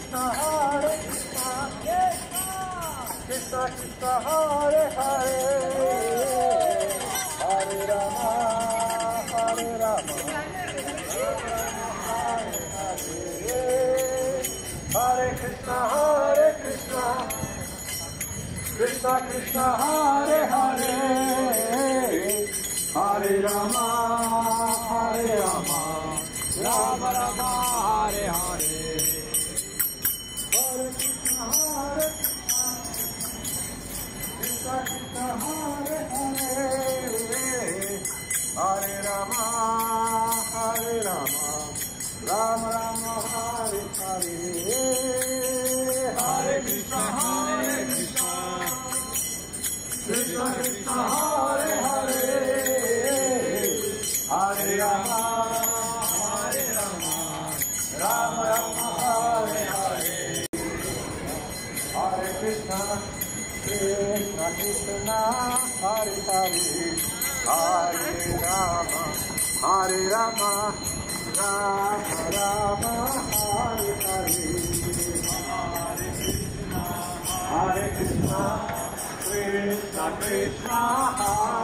Krishna Hare Krishna Krishna Krishna Hare Hare Hare Rama Hare Rama Hare Krishna Krishna Krishna Hare Hare Hare Rama Rama Rama Hare Hare Hare Krishna Krishna Krishna Hare Hare Hare Rama Rama Rama Hare Hare Hare Krishna Krishna Krishna Hare Hare Hare Rama Rama Rama Hare Hare Hare Krishna Krishna Krishna Hare Hare Hare Rama Rama Rama Hare Hare Hare Krishna Krishna Krishna